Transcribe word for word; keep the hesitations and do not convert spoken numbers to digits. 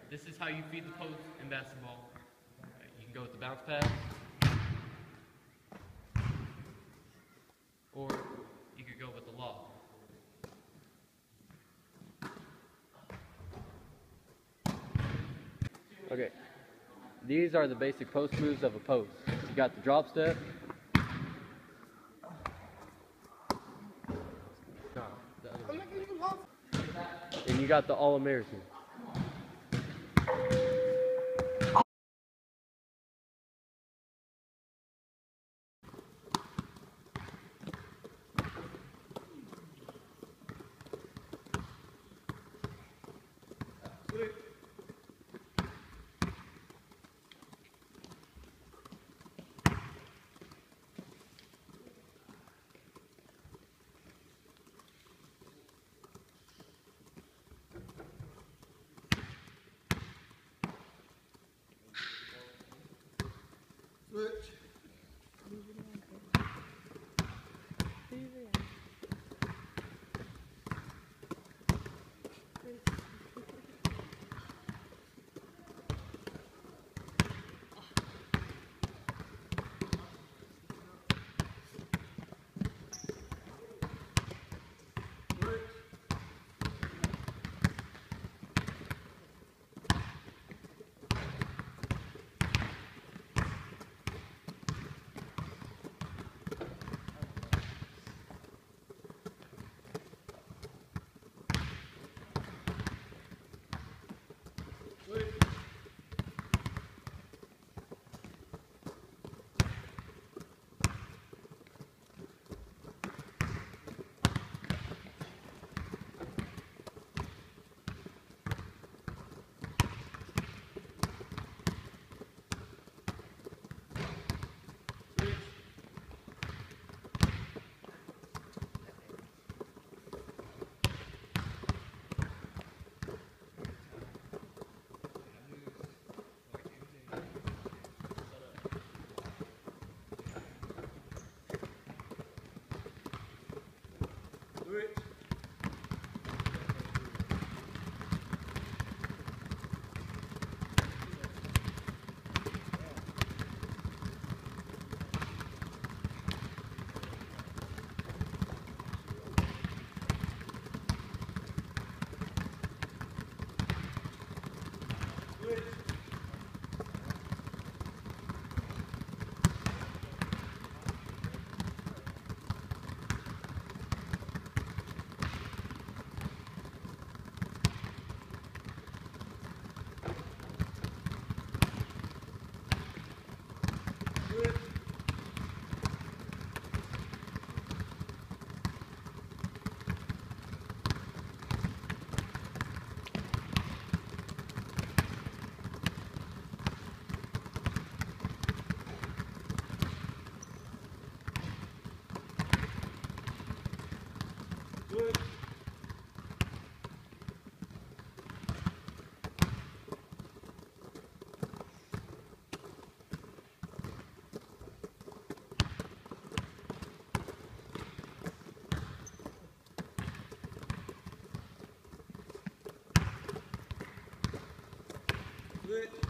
this is how you feed the post in basketball. Right, you can go with the bounce pass, or you could go with the lob. Okay, these are the basic post moves of a post. You got the drop step, and you got the All-American. Switch. Switch. Switch. Switch.